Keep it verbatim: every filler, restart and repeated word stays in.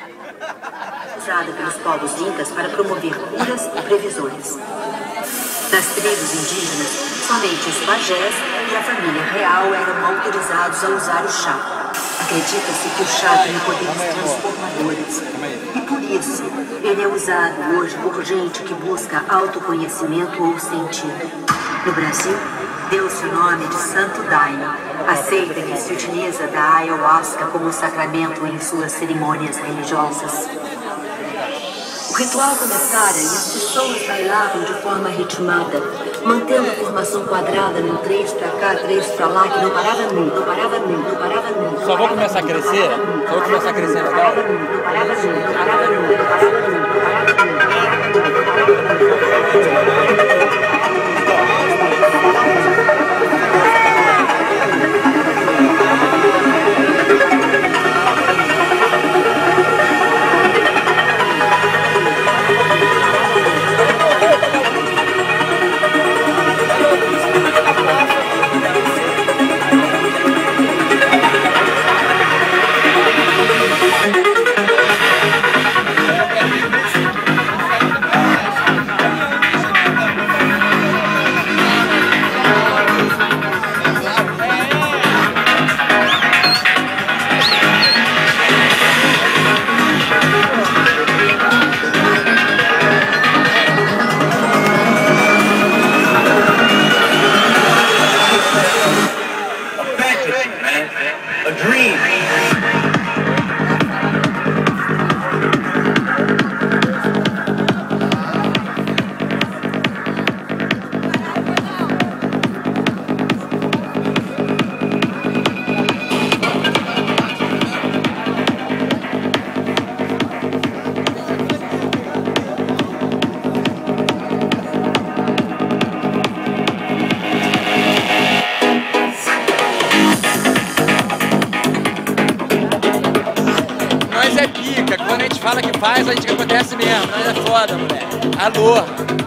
Usada pelos povos incas para promover curas e previsões. Nas tribos indígenas, somente os pajés e a família real eram autorizados a usar o chá. Acredita-se que o chá tem poderes transformadores. E por isso, ele é usado hoje por gente que busca autoconhecimento ou sentido. No Brasil, deu-se o nome de Santo Daime, a seita que se utiliza da ayahuasca como sacramento em suas cerimônias religiosas. O ritual começara e as pessoas bailavam de forma ritmada, mantendo a formação quadrada no três pra cá, três pra lá, que não parava nunca, não parava nunca, não parava nunca. Só vou começar a crescer? Só vou começar a crescer legal? Não parava nunca, não parava nunca, não parava nunca, não parava Quando a gente fala que faz, a gente que acontece mesmo. Nós é foda, moleque. Alô.